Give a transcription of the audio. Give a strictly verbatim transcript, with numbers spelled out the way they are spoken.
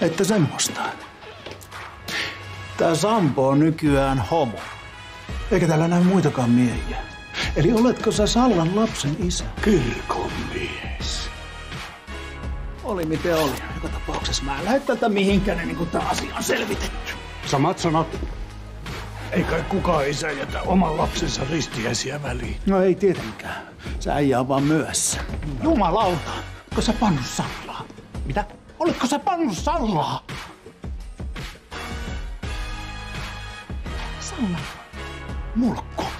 Että semmoista. Tää Sampo on nykyään homo. Eikä täällä näy muitakaan miehiä. Eli oletko sä Sallan lapsen isä? Kirkon mies. Oli miten oli. Joka tapauksessa mä en lähde tältä mihinkään ennen kuin tää asia on selvitetty. Samat sanat. Ei kai kukaan isä jätä oman lapsensa ristiäisiä väliin. No ei tietenkään. Se äijä on vaan myöhässä. Jumalauta. Oletko sä pannut Sallaa? Mitä? Oletko sä pannut Sallaa? Salla. Mulkku.